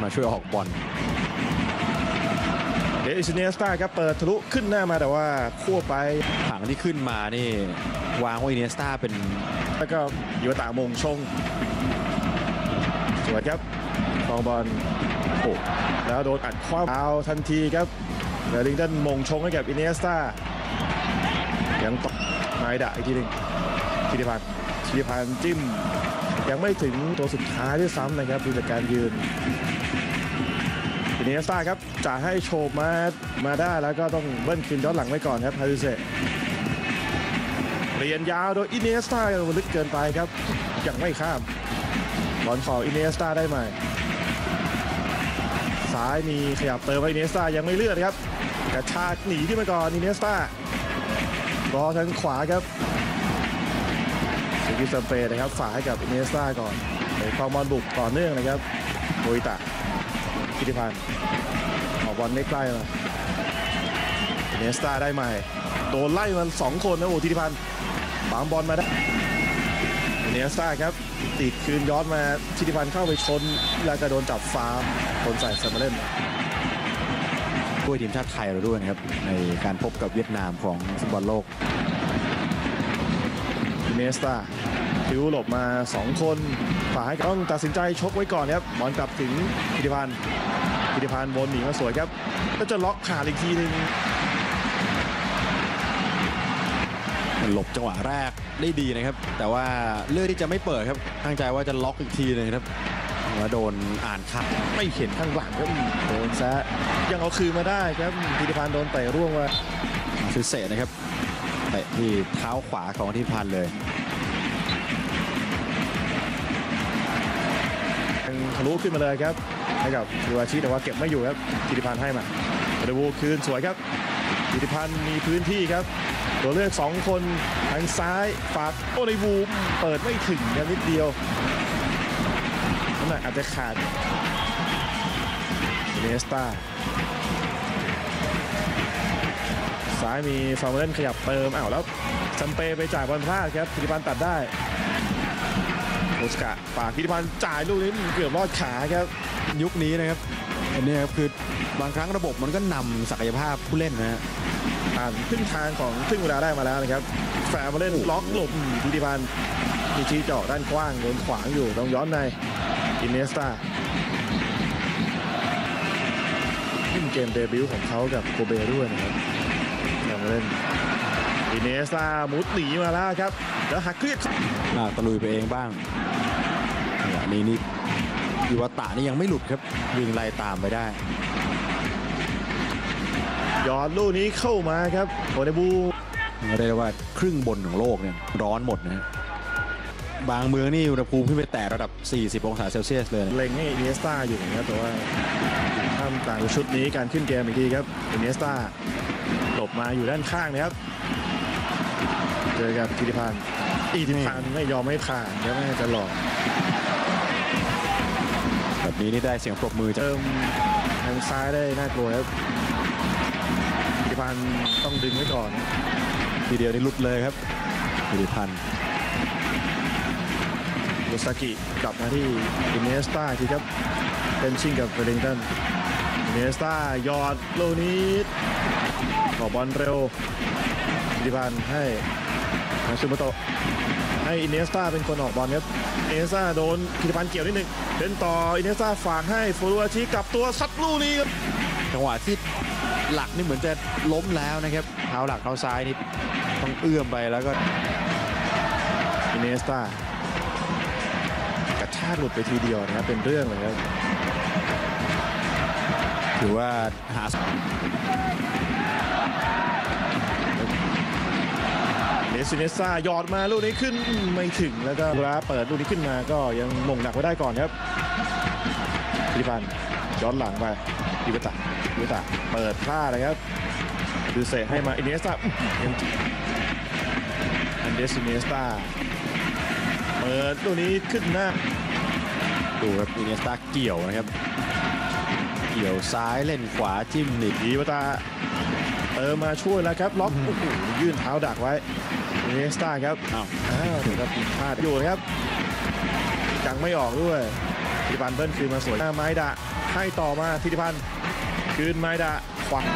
มาช่วยออกบอลเดซิเนสตาครับเปิดทะลุขึ้นหน้ามาแต่ว่าคั่วไปผังที่ขึ้นมานี่วางไว้อิเนสตาเป็นแล้วก็ยูตามงชงสวยครับฟองบอลโอ้แล้วโดนอัดคว้าเอาทันทีครับเวลลิงตันมงชงให้กับอินเนสตายังต่อไม้ด่าอีกทีหนึ่งธีรพันธ์จิ้มยังไม่ถึงตัวสุดท้ายด้วยซ้ำนะครับดูจากการยืนอินเนสตาครับจะให้โฉบมาได้แล้วก็ต้องเบิ้ลคืนย้อนหลังไว้ก่อนครับฮาริเซเรียนยาวโดยอินเนสตาลึกเกินไปครับยังไม่ข้ามบอลของอินเนสตาได้ใหม่ซ้ายมีขยับเติมไปอินเนสตายังไม่เลือดครับกระชากหนีขึ้นมาก่อนอินเนสตารอทางขวาครับซิกิสเปย์นะครับฝากให้กับอินเนสตาก่อนในความบอลบุกต่อเนื่องนะครับโดยตะธีรพันธ์ออกบอลไม่ใกล้มาอินเนสตาได้ใหม่โดนไล่มัน2คนนะโอ้ธีรพันธ์ปามบอลมาได้อินเนสตาครับติดคืนย้อนมาธีรพันธ์เข้าไปชนแล้วก็โดนจับฟาวล์คนใส่เซมาเล่นด้วยทีมชาติไทยเราด้วยนะครับในการพบกับเวียดนามของฟุตบอลโลกอินเนสตาคิวหลบมา2คนฝ่ายต้องตัดสินใจชกไว้ก่อนครับบอลกลับถึงธีรพันธ์วนหนีมาสวยครับก็จะล็อกขาอีกทีนึงหลบจังหวะแรกได้ดีนะครับแต่ว่าเลือกที่จะไม่เปิดครับตั้งใจว่าจะล็อกอีกทีนึงครับว่าโดนอ่านขาดไม่เห็นข้างหลังครับโดนซะยังเอาคืนมาได้ครับธีรพันธ์โดนเตะร่วงมาคือเสะนะครับเตะที่เท้าขวาของธีรพันธ์เลยทะลุขึ้นมาเลยครับให้กับยูอาชิแต่ว่าเก็บไม่อยู่ครับธีรพันธ์ให้มาเดวูคืนสวยครับธีรพันธ์มีพื้นที่ครับตัวเลือก2คนทางซ้ายฝากโอเดวูเปิดไม่ถึงกันนิดเดียวนั่นอาจจะขาดอินเนสตาซ้ายมีฟาร์มเล่นขยับเติมแล้วซัมเปไปจ่ายบอลพลาดครับธีรพันธ์ตัดได้โอสกะฝากธีรพันธ์จ่ายลูกนี้เกือบรอดขาครับยุคนี้นะครับอันนี้ครับคือบางครั้งระบบมันก็นำศักยภาพผู้เล่นนะฮะขึ้นทางของครึ่งเวลาได้มาแล้วนะครับแฝงมาเล่นล็อกหลบธีรพันธ์มีชี้เจาะด้านกว้างโดนขวางอยู่ต้องย้อนในอินเนสตาขึ้นเกมเดบิวต์ของเขากับโกเบด้วยนะครับยังมาเล่นอินเนสตามุดหนีมาแล้วครับแล้วหักเครียดตะลุยไปเองบ้างนี่ยูวตะนี่ยังไม่หลุดครับวิ่งไล่ตามไปได้ยอดลูกนี้เข้ามาครับโอเดบูเรียกว่าครึ่งบนของโลกเนี่ยร้อนหมดนะบางเมืองนี่อุณหภูมิขึ้นไปแตะระดับ40องศาเซลเซียสเลยเล็งให้อินเนสตาอยู่นะครับแต่ว่าท่ามกลางชุดนี้การขึ้นเกมอีกทีครับอินเนสตาหลบมาอยู่ด้านข้างนะครับเจอกับธีรพันธ์ไม่ยอมให้ผ่านแล้วไม่จะหลอกแบบนี้นี่ได้เสียงปรบมือเติมทางซ้ายได้น่ากลัวครับธีรพันธ์ต้องดึงไว้ก่อนทีเดียวนี่หลุดเลยครับธีรพันธ์มุสากิกลับมาที่อินเนสตาทีครับเป็นชิงกับเวลลิงตันอินเนสตายอดโลนี้ออกบอลเร็วธีรพันธ์ให้นาซูโมโตะให้อินเนสตาเป็นคนออกบอลครับอินเนสตาโดนธีรพันธ์เกี่ยวนิดนึงเล่นต่ออินเนสตาฝากให้ฟูรุอาชิกลับตัวซัดลูกนี้ครับจังหวะที่หลักนี่เหมือนจะล้มแล้วนะครับเท้าหลักเท้าซ้ายนี่ต้องเอื้อมไปแล้วก็อินเนสตากระชากหลุดไปทีเดียวนะครับเป็นเรื่องเลยครับถือว่าหาเนสเนซ่ายอดมาลูกนี้ขึ้นไม่ถึงแล้วก็เวลาเปิดลูกนี้ขึ้นมาก็ยังมงหนักไว้ได้ก่อนครับธีรพันธ์ย้อนหลังไปยูตะเปิดพลาดนะครับดูเซให้มาอินเนสตาอันเดสอินเนสตาเปิดลูกนี้ขึ้นหน้าดูครับอินเนสตาเกี่ยวนะครับเกี่ยวซ้ายเล่นขวาจิ้มหนียูตะมาช่วยแล้วครับล็อกยื่นเท้าดักไว้อินเนสตาครับถึงกับผิดพลาดอยู่นะครับยังไม่ออกด้วยธีรพันธ์เบิ้ลคืนมาสวยหน้าไม้ดะให้ต่อมาธิติพันธ์คืนไมดะขวา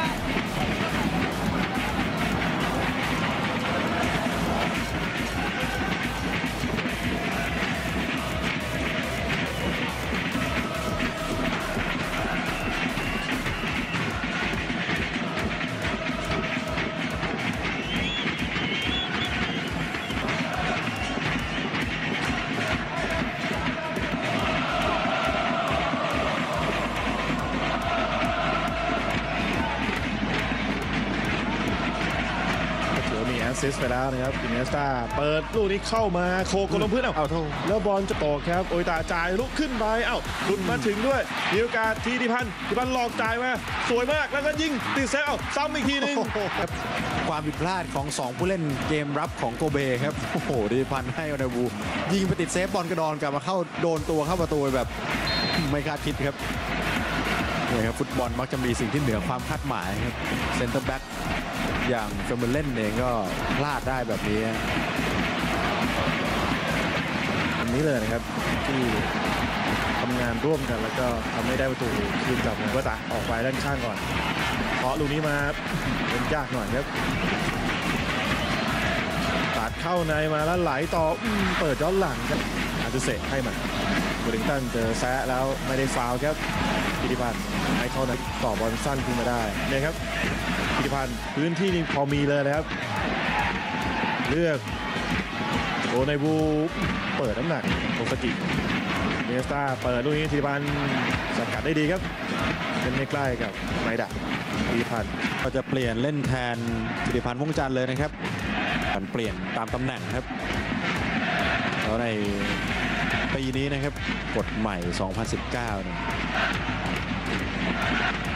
แอสซิสต์ไปแล้วนะครับอินเนสตาเปิดลูกนี้เข้ามาโคกลงพื้นเอาแล้วบอลจะตกครับโอยตาจ่ายลุกขึ้นไปหลุดมาถึงด้วยมีโอกาสธิติพันธ์หลอกจ่ายมาสวยมากแล้วก็ยิงติดเซฟซ้ำอีกทีนึงความผิดพลาดของ2ผู้เล่นเกมรับของโกเบครับโอ้โหธิติพันธ์ให้อนาบูยิงไปติดเซฟบอลกระดอนกลับมาเข้าโดนตัวเข้าประตูแบบไม่คาดคิดครับนี่ครับฟุตบอลมักจะมีสิ่งที่เหนือความคาดหมายครับเซนเตอร์แบ็กอย่างเฟอร์เมเล่นเองก็พลาดได้แบบนี้อันนี้เลยนะครับที่ทำงานร่วมกันแล้วก็ทำให้ได้ประตูคืนกลับมาก็ตะออกไปด้านข้างก่อนเพราะลูกนี้มาเป็นยากหน่อยครับตัดเข้าในมาแล้วไหลต่อเปิดย้อนหลังครับอาตุเซให้มันบูริงตันเจอแซะแล้วไม่ได้ฟาวล์ครับธิติพันธ์ให้เข้าในต่อบอลสั้นขึ้นมาได้เนี่ยครับธิติพันธ์พื้นที่นี่พอมีเลยนะครับเลือกโอไนบูเปิดน้ำหนักโอซากิเนสตาเปิดลูกนี้ธิติพันธ์สกัดได้ดีครับเป็นใกล้ๆกับไมดะธิติพันธ์ก็จะเปลี่ยนเล่นแทนธิติพันธ์วงจันทร์เลยนะครับการเปลี่ยนตามตำแหน่งครับแล้วในปีนี้นะครับกฎใหม่ 2019 เนี่ย